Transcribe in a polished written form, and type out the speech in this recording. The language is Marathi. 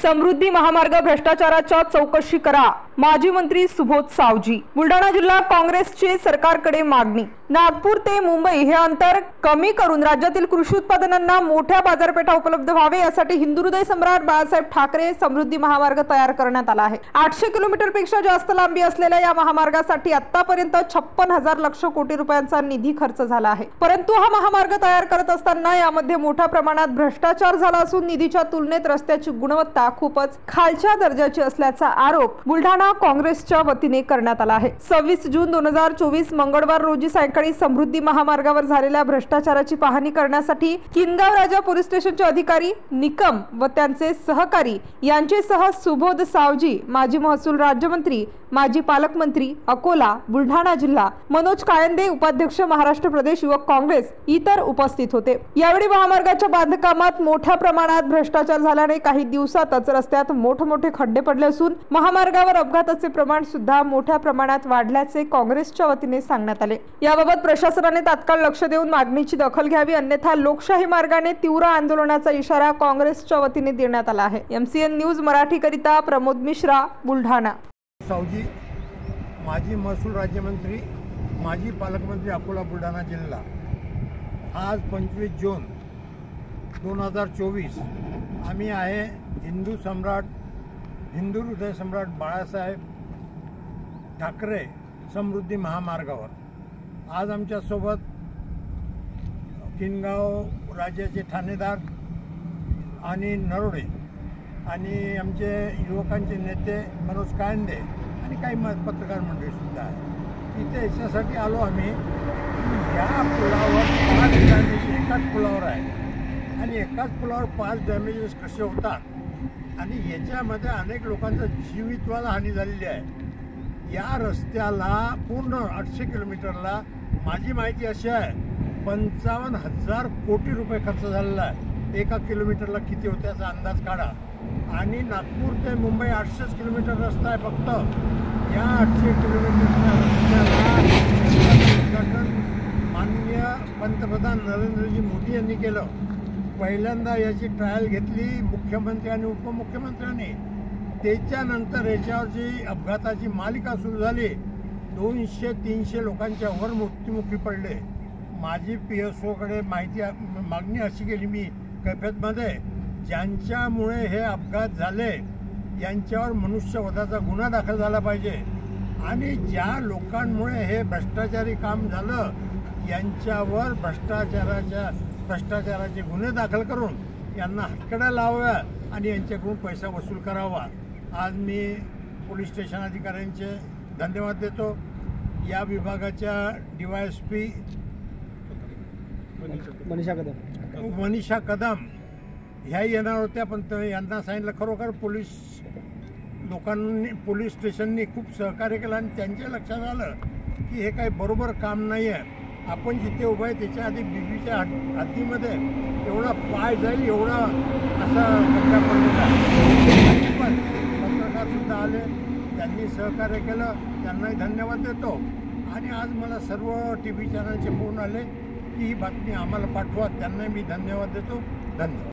समृद्धी महामार्ग भ्रष्टाचाराच्या चौकशी करा, माजी मंत्री सुबोध सावजी। बुलढाणा जिल्हा काँग्रेसची सरकारकडे मागणी। नागपूर ते मुंबई हे अंतर कमी करून राज्यातील कृषी उत्पादनांना मोठ्या बाजारपेठा उपलब्ध व्हावे यासाठी हिंदुहृदय सम्राट बाळासाहेब ठाकरे समृद्धी महामार्ग तयार करण्यात आला आहे। 800 किलोमीटर पेक्षा जास्त लांबी असलेल्या या महामार्गासाठी आतापर्यंत 56,000 लक्ष कोटी रुपयांचा निधी खर्च झाला आहे। परंतु हा महामार्ग तयार करत असताना यामध्ये मोठ्या प्रमाणात भ्रष्टाचार झाला असून निधीच्या तुलनेत रस्त्याची गुणवत्ता खूपच खालच्या दर्जाची असल्याचा आरोप बुलढाणा काँग्रेसच्या वतीने करण्यात आला आहे। 26 जून 2024 मंगळवार रोजी सायंकाळी समृद्धी महामार्गावर झालेल्या भ्रष्टाचाराची पाहणी करण्यासाठी किनगाव राजा पोलीस स्टेशनचे अधिकारी निकम व त्यांचे सहकारी यांचेसह सुबोध सावजी, माजी महसूल राज्यमंत्री, माजी पालकमंत्री अकोला बुलढाणा जिल्हा, मनोज कायंदे उपाध्यक्ष महाराष्ट्र प्रदेश युवक काँग्रेस इतर उपस्थित होते। यावेळी महामार्गाच्या बांधकामात मोठ्या प्रमाणात भ्रष्टाचार झाल्याने काही दिवसातच रस्त्यात मोठमोठे खड्डे पडले असून महामार्गावर अपघाताचे प्रमाण सुद्धा मोठ्या प्रमाणात वाढल्याचे काँग्रेसच्या वतीने सांगण्यात आले। याबाबत प्रशासनाने तात्काळ लक्ष देऊन मागणीची दखल घ्यावी, अन्यथा लोकशाही मार्गाने तीव्र आंदोलनाचा इशारा काँग्रेसच्या वतीने देण्यात आला आहे। MCN न्यूज मराठी करिता प्रमोद मिश्रा, बुलढाणा। सावजी, माजी महसूल राज्यमंत्री, माजी पालकमंत्री अकोला बुलढाणा जिल्हा। आज 25 जून 2024 आम्ही आहे हिंदू हृदय सम्राट बाळासाहेब ठाकरे समृद्धी महामार्गावर। आज आमच्या सोबत किनगाव राज्याचे ठाणेदार आणि नरोडे आणि आमचे युवकांचे नेते मनोज कायंदे आणि काही पत्रकार मंडळी सुद्धा आहे। इथे याच्यासाठी आलो आम्ही, या पुलावर 5 डॅमेज एकाच पुलावर आहे आणि एकाच पुलावर 5 डॅमेजेस कसे होतात आणि याच्यामध्ये अनेक लोकांचा जीवितवाला हानी झालेली आहे। या रस्त्याला पूर्ण 800 किलोमीटरला माझी माहिती अशी आहे 55,000 कोटी रुपये खर्च झालेला आहे। एका किलोमीटरला किती होते याचा अंदाज काढा। आणि नागपूर ते मुंबई 800 किलोमीटर रस्ता आहे फक्त। या 800 किलोमीटरच्या रस्त्याला उद्घाटन माननीय पंतप्रधान नरेंद्रजी मोदी यांनी केलं। पहिल्यांदा याची ट्रायल घेतली मुख्यमंत्री आणि उपमुख्यमंत्र्यांनी। त्याच्यानंतर याच्यावर जी अपघाताची मालिका सुरू झाली, 200-300 लोकांच्या वर मृत्युमुखी पडले। माझी PSOकडे मागणी अशी केली मी कैफियतमध्ये, ज्यांच्यामुळे हे अपघात झाले यांच्यावर मनुष्यवधाचा गुन्हा दाखल झाला पाहिजे आणि ज्या लोकांमुळे हे भ्रष्टाचारी काम झालं यांच्यावर भ्रष्टाचाराचे गुन्हे दाखल करून यांना हटकड्या लावाव्या आणि यांच्याकडून पैसा वसूल करावा। आज मी पोलीस स्टेशन अधिकाऱ्यांचे धन्यवाद देतो। या विभागाच्या DYSP मनीषा कदम ह्या येणार होत्या, पण यांना सांगितलं खरोखर पोलीस स्टेशननी खूप सहकार्य केलं आणि त्यांच्या लक्षात आलं की हे काही बरोबर काम नाही आहे। आपण जिथे उभं आहे त्याच्या आधी बीबीच्या हद्दीमध्ये एवढा पाय जाईल एवढा असा खड्डा पडलेला आहे। पण पत्रकारसुद्धा आले, त्यांनी सहकार्य केलं, त्यांनाही धन्यवाद देतो। आणि आज मला सर्व TV चॅनलचे फोन आले की ही बातमी आम्हाला पाठवा, त्यांनाही मी धन्यवाद देतो। धन्यवाद।